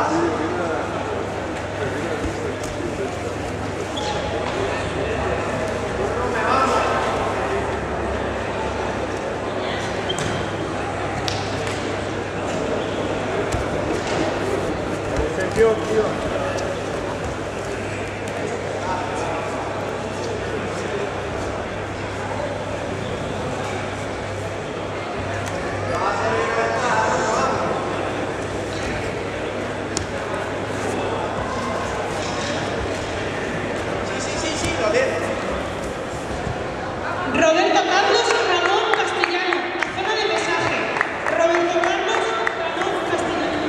Roberto Carlos Ramón Castellano, zona de pesaje. Roberto Carlos Ramón Castellano.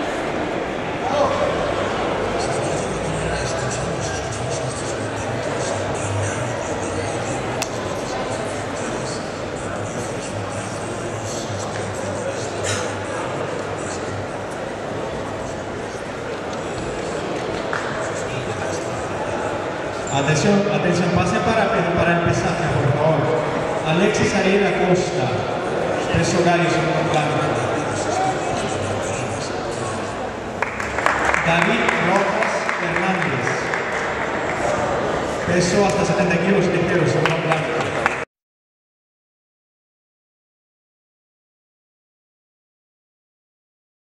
Atención, atención, pase para el pesaje, por favor. Alexis Ariel Acosta, peso gallo, segundo plano. David Rojas Hernández, peso hasta 70 kilos ligeros, segundo plano.